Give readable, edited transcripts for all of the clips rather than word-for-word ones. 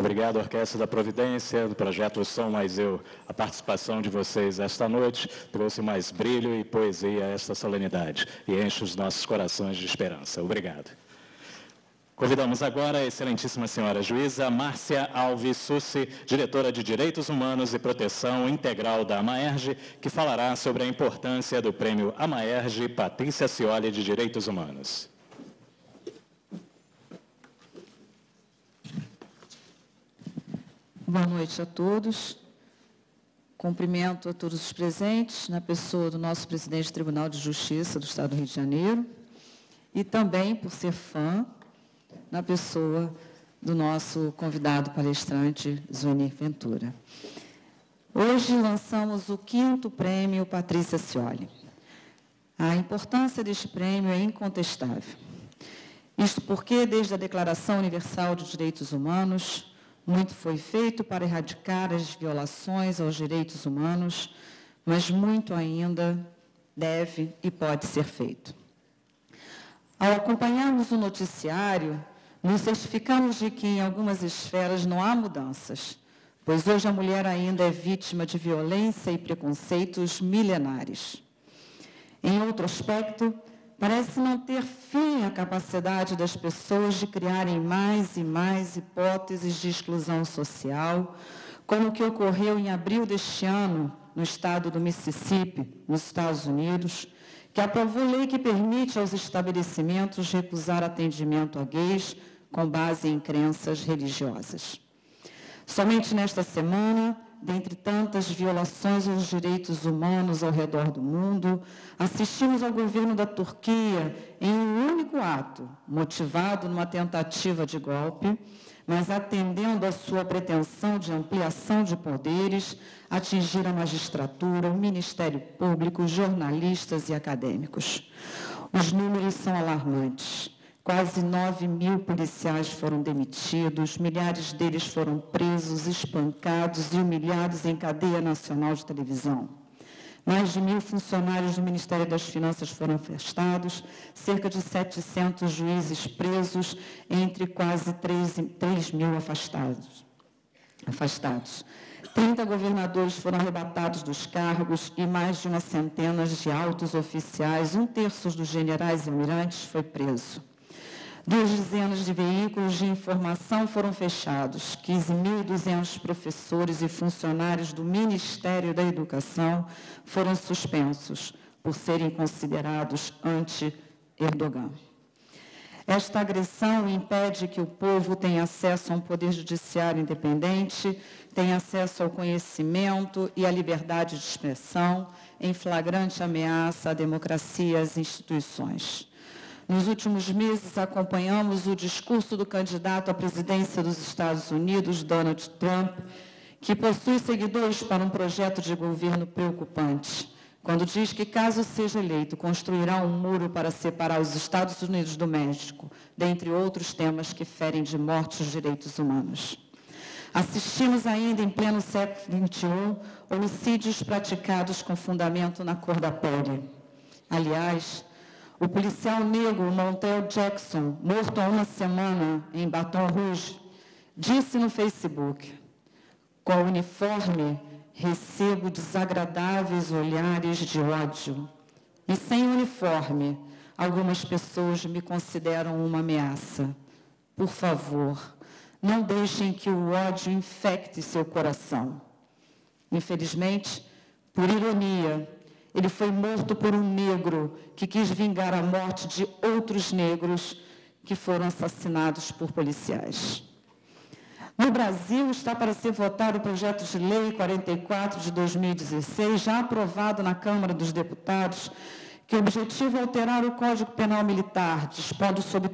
Obrigado, Orquestra da Providência, do Projeto Som Mais Eu. A participação de vocês esta noite trouxe mais brilho e poesia a esta solenidade e enche os nossos corações de esperança. Obrigado. Convidamos agora a excelentíssima senhora juíza Márcia Alves Sussi, diretora de Direitos Humanos e Proteção Integral da AMAERJ, que falará sobre a importância do Prêmio AMAERJ Patrícia Cioli de Direitos Humanos. Boa noite a todos. Cumprimento a todos os presentes, na pessoa do nosso presidente do Tribunal de Justiça do Estado do Rio de Janeiro, e também, por ser fã, na pessoa do nosso convidado palestrante, Zuenir Ventura. Hoje lançamos o 5º Prêmio Patrícia Cioli. A importância deste prêmio é incontestável. Isto porque, desde a Declaração Universal de Direitos Humanos, muito foi feito para erradicar as violações aos direitos humanos, mas muito ainda deve e pode ser feito. Ao acompanharmos o noticiário, nos certificamos de que em algumas esferas não há mudanças, pois hoje a mulher ainda é vítima de violência e preconceitos milenares. Em outro aspecto, parece não ter fim a capacidade das pessoas de criarem mais e mais hipóteses de exclusão social, como o que ocorreu em abril deste ano, no estado do Mississippi, nos Estados Unidos, que aprovou lei que permite aos estabelecimentos recusar atendimento a gays com base em crenças religiosas. Somente nesta semana, dentre tantas violações aos direitos humanos ao redor do mundo, assistimos ao governo da Turquia em um único ato, motivado numa tentativa de golpe, mas atendendo à sua pretensão de ampliação de poderes, atingir a magistratura, o Ministério Público, jornalistas e acadêmicos. Os números são alarmantes. Quase 9.000 policiais foram demitidos, milhares deles foram presos, espancados e humilhados em cadeia nacional de televisão. Mais de 1.000 funcionários do Ministério das Finanças foram afastados, cerca de 700 juízes presos, entre quase 3.000 afastados. 30 governadores foram arrebatados dos cargos e mais de uma centena de altos oficiais, 1/3 dos generais e almirantes foi preso. 2 dezenas de veículos de informação foram fechados, 15.200 professores e funcionários do Ministério da Educação foram suspensos por serem considerados anti-Erdogan. Esta agressão impede que o povo tenha acesso a um poder judiciário independente, tenha acesso ao conhecimento e à liberdade de expressão, em flagrante ameaça à democracia e às instituições. Nos últimos meses, acompanhamos o discurso do candidato à presidência dos Estados Unidos, Donald Trump, que possui seguidores para um projeto de governo preocupante, quando diz que, caso seja eleito, construirá um muro para separar os Estados Unidos do México, dentre outros temas que ferem de morte os direitos humanos. Assistimos ainda, em pleno século XXI, homicídios praticados com fundamento na cor da pele. Aliás, o policial negro Montel Jackson, morto há uma semana em Baton Rouge, disse no Facebook: com o uniforme, recebo desagradáveis olhares de ódio. E sem uniforme, algumas pessoas me consideram uma ameaça. Por favor, não deixem que o ódio infecte seu coração. Infelizmente, por ironia, ele foi morto por um negro que quis vingar a morte de outros negros que foram assassinados por policiais. No Brasil, está para ser votado o projeto de lei 44 de 2016, já aprovado na Câmara dos Deputados, que objetiva alterar o Código Penal Militar, dispondo sobre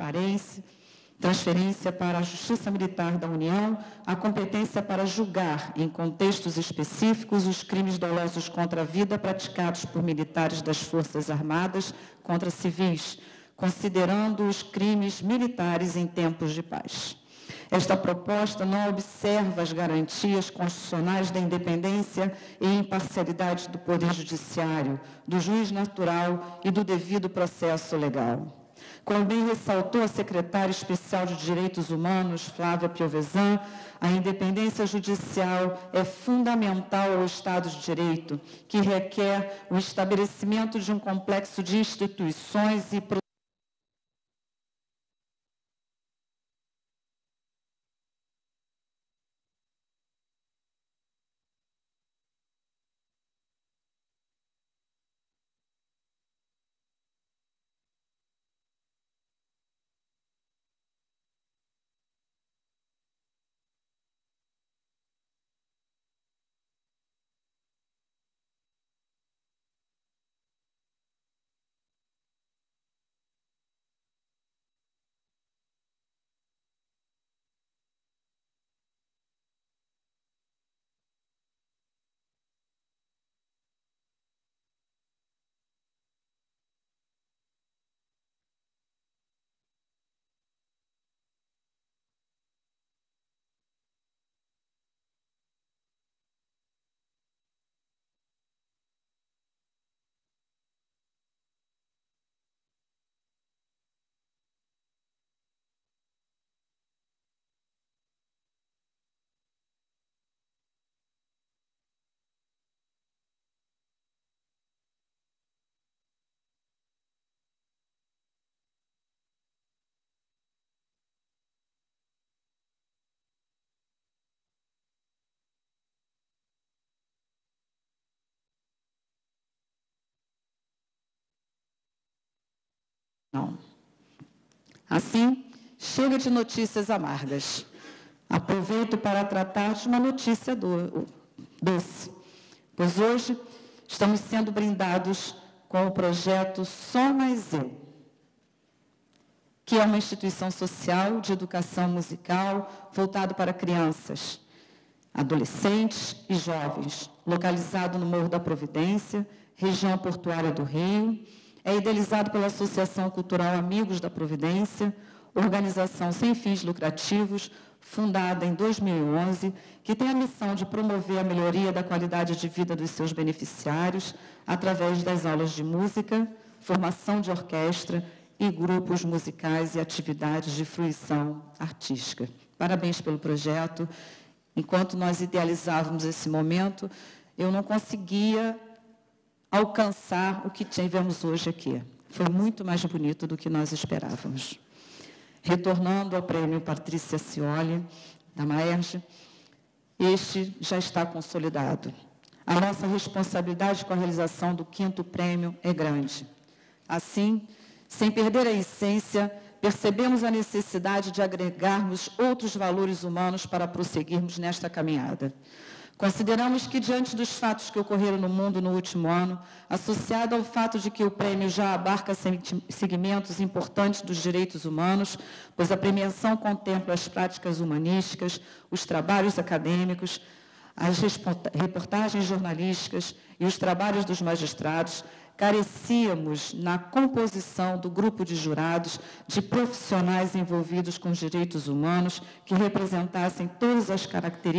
transferência para a Justiça Militar da União, a competência para julgar, em contextos específicos, os crimes dolosos contra a vida praticados por militares das Forças Armadas contra civis, considerando os crimes militares em tempos de paz. Esta proposta não observa as garantias constitucionais da independência e imparcialidade do Poder Judiciário, do juiz natural e do devido processo legal. Como bem ressaltou a secretária especial de Direitos Humanos, Flávia Piovesan, a independência judicial é fundamental ao Estado de Direito, que requer o estabelecimento de um complexo de instituições e não. Assim, chega de notícias amargas. Aproveito para tratar de uma notícia doce, pois hoje estamos sendo brindados com o projeto Só Mais Eu, que é uma instituição social de educação musical voltado para crianças, adolescentes e jovens, localizado no Morro da Providência, região portuária do Rio. É idealizado pela Associação Cultural Amigos da Providência, organização sem fins lucrativos, fundada em 2011, que tem a missão de promover a melhoria da qualidade de vida dos seus beneficiários através das aulas de música, formação de orquestra e grupos musicais e atividades de fruição artística. Parabéns pelo projeto. Enquanto nós idealizávamos esse momento, eu não conseguia alcançar o que tivemos hoje aqui. Foi muito mais bonito do que nós esperávamos. Retornando ao prêmio Patrícia Scioli, da Maerj, este já está consolidado. A nossa responsabilidade com a realização do 5º prêmio é grande. Assim, sem perder a essência, percebemos a necessidade de agregarmos outros valores humanos para prosseguirmos nesta caminhada. Consideramos que, diante dos fatos que ocorreram no mundo no último ano, associado ao fato de que o prêmio já abarca segmentos importantes dos direitos humanos, pois a premiação contempla as práticas humanísticas, os trabalhos acadêmicos, as reportagens jornalísticas e os trabalhos dos magistrados, carecíamos, na composição do grupo de jurados, de profissionais envolvidos com os direitos humanos que representassem todas as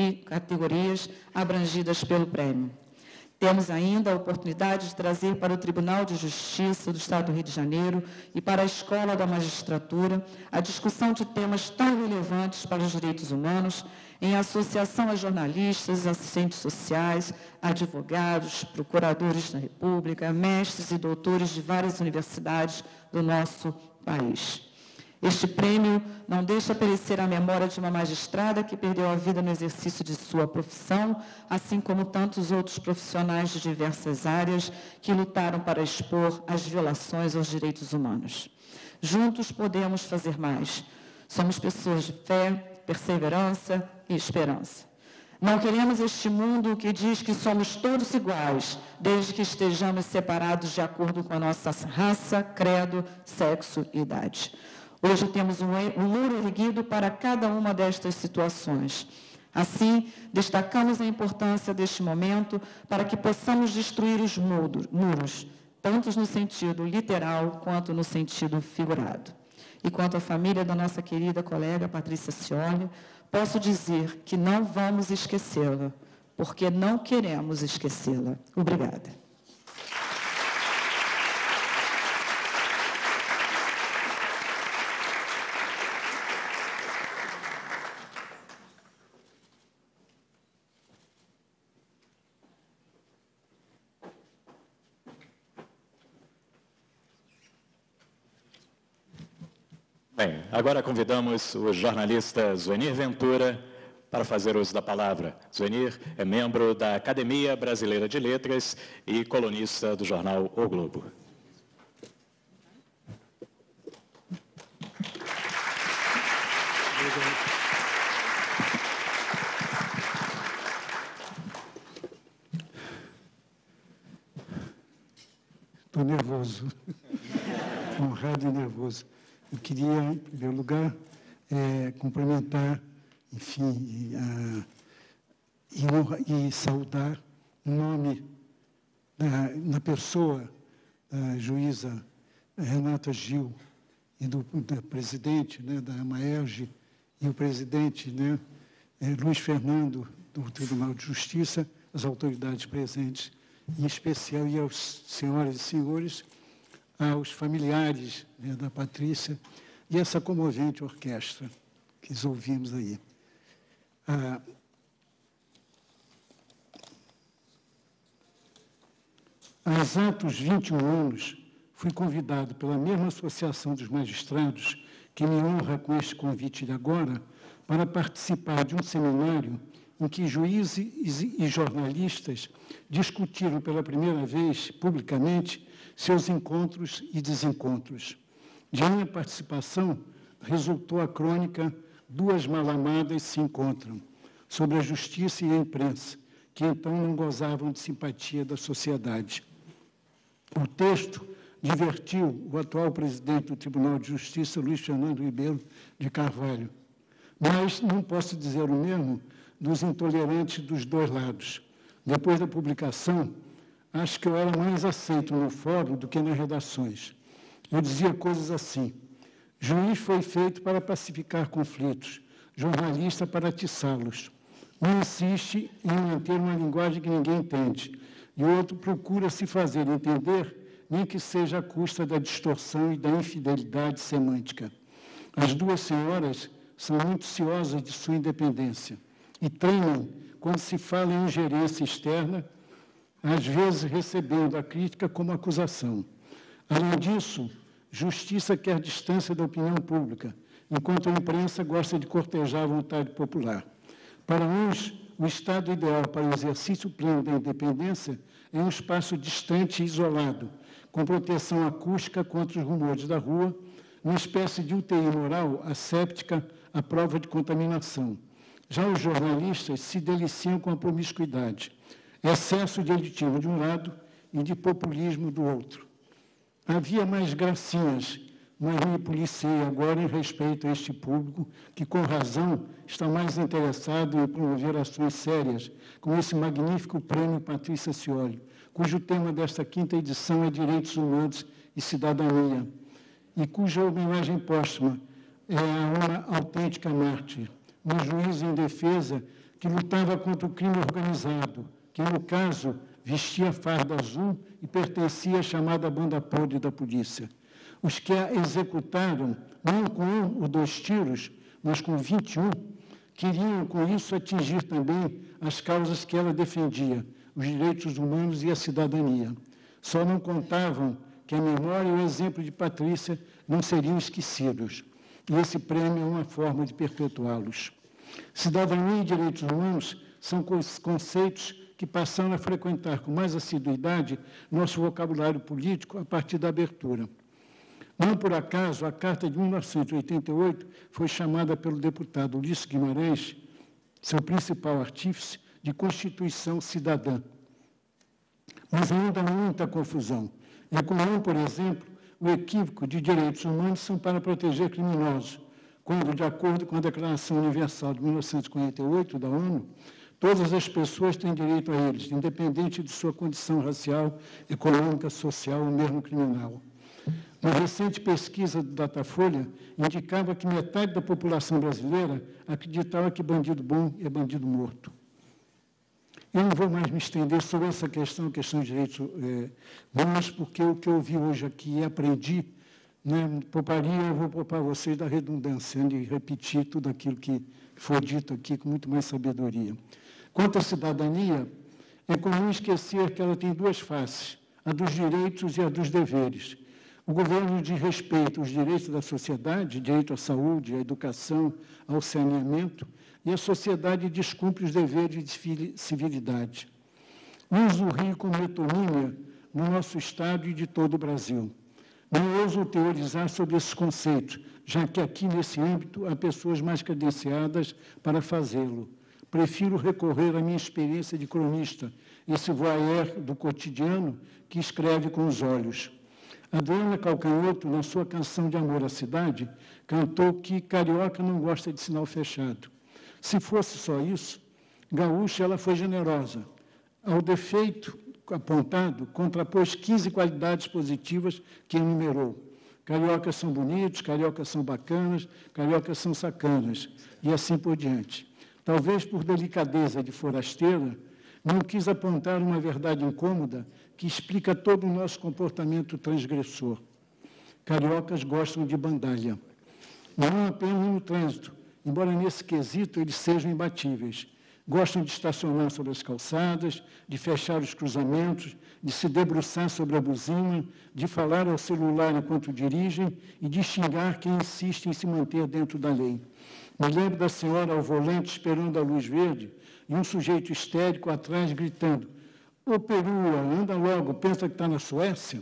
categorias abrangidas pelo prêmio. Temos ainda a oportunidade de trazer para o Tribunal de Justiça do Estado do Rio de Janeiro e para a Escola da Magistratura a discussão de temas tão relevantes para os direitos humanos, em associação a jornalistas, assistentes sociais, advogados, procuradores da República, mestres e doutores de várias universidades do nosso país. Este prêmio não deixa perecer a memória de uma magistrada que perdeu a vida no exercício de sua profissão, assim como tantos outros profissionais de diversas áreas que lutaram para expor as violações aos direitos humanos. Juntos podemos fazer mais. Somos pessoas de fé, perseverança e esperança. Não queremos este mundo que diz que somos todos iguais, desde que estejamos separados de acordo com a nossa raça, credo, sexo e idade. Hoje temos um muro erguido para cada uma destas situações. Assim, destacamos a importância deste momento para que possamos destruir os muros, tanto no sentido literal quanto no sentido figurado. E quanto à família da nossa querida colega Patrícia Scioli, posso dizer que não vamos esquecê-la, porque não queremos esquecê-la. Obrigada. Bem, agora convidamos o jornalista Zuenir Ventura para fazer uso da palavra. Zuenir é membro da Academia Brasileira de Letras e colunista do jornal O Globo. Estou nervoso, honrado e nervoso. Eu queria, em primeiro lugar, cumprimentar, enfim, e saudar em nome na pessoa da juíza Renata Gil e do presidente, né, da AMAERJ, e o presidente, né, Luiz Fernando, do Tribunal de Justiça, as autoridades presentes, em especial, e aos senhoras e senhores, aos familiares, né, da Patrícia, e essa comovente orquestra que ouvimos aí. Há exatos 21 anos, fui convidado pela mesma Associação dos Magistrados, que me honra com este convite de agora, para participar de um seminário em que juízes e jornalistas discutiram pela primeira vez, publicamente, seus encontros e desencontros. De minha participação, resultou a crônica Duas Malamadas se Encontram, sobre a justiça e a imprensa, que então não gozavam de simpatia da sociedade. O texto divertiu o atual presidente do Tribunal de Justiça, Luiz Fernando Ribeiro de Carvalho. Mas não posso dizer o mesmo dos intolerantes dos dois lados. Depois da publicação, acho que eu era mais aceito no fórum do que nas redações. Eu dizia coisas assim: juiz foi feito para pacificar conflitos, jornalista para atiçá-los. Um insiste em manter uma linguagem que ninguém entende, e o outro procura se fazer entender, nem que seja à custa da distorção e da infidelidade semântica. As duas senhoras são muito ciosas de sua independência e tremem quando se fala em ingerência externa, às vezes recebendo a crítica como acusação. Além disso, justiça quer distância da opinião pública, enquanto a imprensa gosta de cortejar a vontade popular. Para uns, o estado ideal para o exercício pleno da independência é um espaço distante e isolado, com proteção acústica contra os rumores da rua, uma espécie de UTI moral asséptica à prova de contaminação. Já os jornalistas se deliciam com a promiscuidade, excesso de elitismo de um lado e de populismo do outro. Havia mais gracinhas, mas me policiei agora em respeito a este público que, com razão, está mais interessado em promover ações sérias, como esse magnífico prêmio Patrícia Scioli, cujo tema desta quinta edição é Direitos Humanos e Cidadania, e cuja homenagem póstuma é a uma autêntica mártir, uma juíza em defesa que lutava contra o crime organizado, que, no caso, vestia farda azul e pertencia à chamada banda podre da polícia. Os que a executaram, não com 1 ou 2 tiros, mas com 21, queriam, com isso, atingir também as causas que ela defendia, os direitos humanos e a cidadania. Só não contavam que a memória e o exemplo de Patrícia não seriam esquecidos. E esse prêmio é uma forma de perpetuá-los. Cidadania e direitos humanos são conceitos que passaram a frequentar com mais assiduidade nosso vocabulário político a partir da abertura. Não por acaso, a Carta de 1988 foi chamada pelo deputado Ulisses Guimarães, seu principal artífice, de Constituição Cidadã. Mas ainda há muita confusão. É comum, por exemplo, o equívoco de direitos humanos são para proteger criminosos, quando, de acordo com a Declaração Universal de 1948 da ONU, todas as pessoas têm direito a eles, independente de sua condição racial, econômica, social ou mesmo criminal. Uma recente pesquisa do Datafolha indicava que metade da população brasileira acreditava que bandido bom é bandido morto. Eu não vou mais me estender sobre essa questão de direitos humanos, porque o que eu ouvi hoje aqui e aprendi, né, eu vou poupar vocês da redundância de repetir tudo aquilo que foi dito aqui com muito mais sabedoria. Quanto à cidadania, é comum esquecer que ela tem duas faces, a dos direitos e a dos deveres. O governo desrespeita os direitos da sociedade, direito à saúde, à educação, ao saneamento, e a sociedade descumpre os deveres de civilidade. Uso o Rio como metonímia no nosso Estado e de todo o Brasil. Não ouso teorizar sobre esses conceitos, já que aqui, nesse âmbito, há pessoas mais credenciadas para fazê-lo. Prefiro recorrer à minha experiência de cronista, esse voyeur do cotidiano que escreve com os olhos. Adriana Calcanhoto, na sua canção de amor à cidade, cantou que carioca não gosta de sinal fechado. Se fosse só isso, gaúcha ela foi generosa. Ao defeito apontado, contrapôs 15 qualidades positivas que enumerou. Cariocas são bonitos, cariocas são bacanas, cariocas são sacanas, e assim por diante. Talvez por delicadeza de forasteira, não quis apontar uma verdade incômoda que explica todo o nosso comportamento transgressor. Cariocas gostam de bandalha. Não apenas no trânsito, embora nesse quesito eles sejam imbatíveis. Gostam de estacionar sobre as calçadas, de fechar os cruzamentos, de se debruçar sobre a buzina, de falar ao celular enquanto dirigem e de xingar quem insiste em se manter dentro da lei. Me lembro da senhora ao volante esperando a luz verde e um sujeito histérico atrás gritando: "Ô perua, anda logo, pensa que está na Suécia?"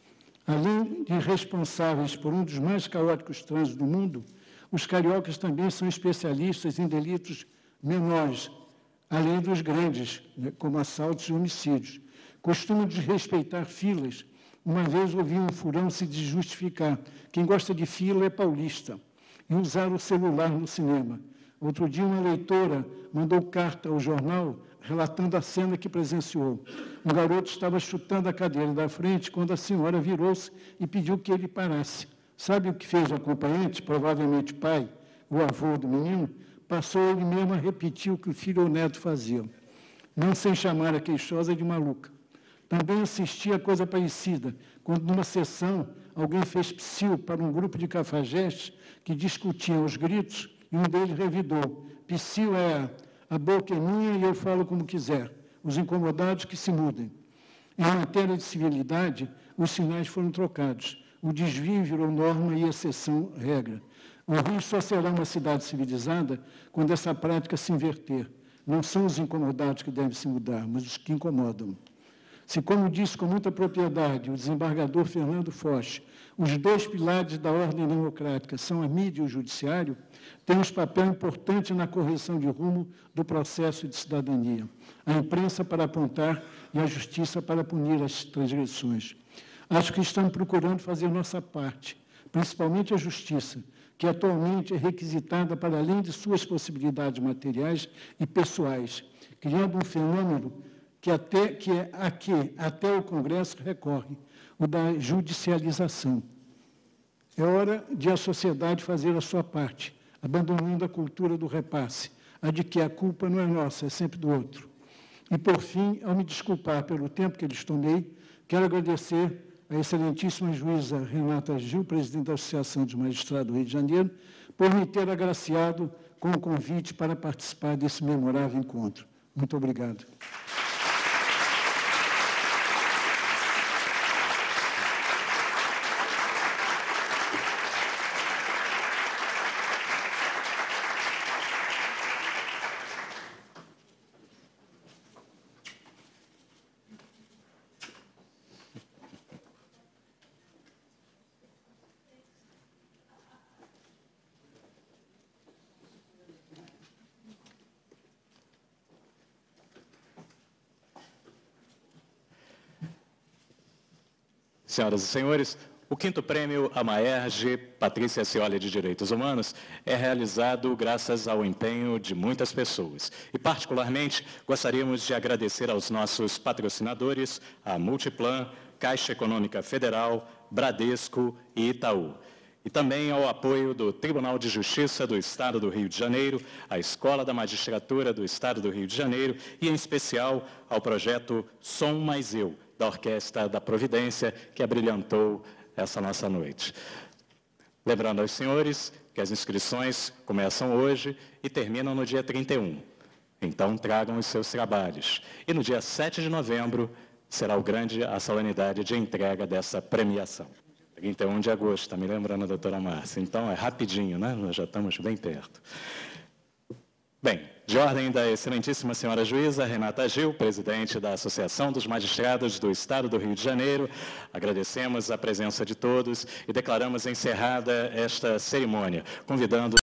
Além de responsáveis por um dos mais caóticos trânsitos do mundo, os cariocas também são especialistas em delitos menores, além dos grandes, como assaltos e homicídios. Costumam desrespeitar filas. Uma vez ouvi um furão se desjustificar. Quem gosta de fila é paulista. E usar o celular no cinema. Outro dia, uma leitora mandou carta ao jornal relatando a cena que presenciou. Um garoto estava chutando a cadeira da frente quando a senhora virou-se e pediu que ele parasse. Sabe o que fez o acompanhante, provavelmente pai, o avô do menino? Passou ele mesmo a repetir o que o filho ou neto fazia. Não sem chamar a queixosa de maluca. Também assisti a coisa parecida, quando numa sessão alguém fez psiu para um grupo de cafajestes que discutiam os gritos e um deles revidou: "Psiu é a boca é minha e eu falo como quiser. Os incomodados que se mudem." Em matéria de civilidade, os sinais foram trocados. O desvio virou norma e a exceção regra. O Rio só será uma cidade civilizada quando essa prática se inverter. Não são os incomodados que devem se mudar, mas os que incomodam. Se, como disse com muita propriedade o desembargador Fernando Foch, os dois pilares da ordem democrática são a mídia e o judiciário, temos papel importante na correção de rumo do processo de cidadania. A imprensa para apontar e a justiça para punir as transgressões. Acho que estamos procurando fazer nossa parte, principalmente a justiça, que atualmente é requisitada para além de suas possibilidades materiais e pessoais, criando um fenômeno que até o Congresso recorre, o da judicialização. É hora de a sociedade fazer a sua parte, abandonando a cultura do repasse, a de que a culpa não é nossa, é sempre do outro. E, por fim, ao me desculpar pelo tempo que lhes tomei, quero agradecer a excelentíssima juíza Renata Gil, presidente da Associação dos Magistrados do Rio de Janeiro, por me ter agraciado com o convite para participar desse memorável encontro. Muito obrigado. Senhoras e senhores, o 5º Prêmio Amaerge Patrícia Scioli de Direitos Humanos é realizado graças ao empenho de muitas pessoas. E, particularmente, gostaríamos de agradecer aos nossos patrocinadores, a Multiplan, Caixa Econômica Federal, Bradesco e Itaú. E também ao apoio do Tribunal de Justiça do Estado do Rio de Janeiro, à Escola da Magistratura do Estado do Rio de Janeiro e, em especial, ao projeto Som Mais Eu, da Orquestra da Providência, que abrilhantou essa nossa noite. Lembrando aos senhores que as inscrições começam hoje e terminam no dia 31. Então, tragam os seus trabalhos. E no dia 7 de novembro será a solenidade de entrega dessa premiação. 31 de agosto, está me lembrando a doutora Márcia. Então, é rapidinho, né? Nós já estamos bem perto. Bem, de ordem da excelentíssima senhora juíza Renata Gil, presidente da Associação dos Magistrados do Estado do Rio de Janeiro, agradecemos a presença de todos e declaramos encerrada esta cerimônia, convidando